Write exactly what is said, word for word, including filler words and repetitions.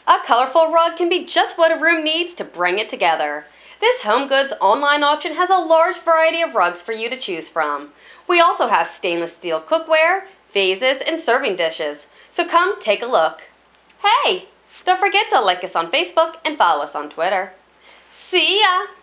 A colorful rug can be just what a room needs to bring it together. This Home Goods online auction has a large variety of rugs for you to choose from. We also have stainless steel cookware, vases, and serving dishes. So come take a look. Hey, don't forget to like us on Facebook and follow us on Twitter. See ya!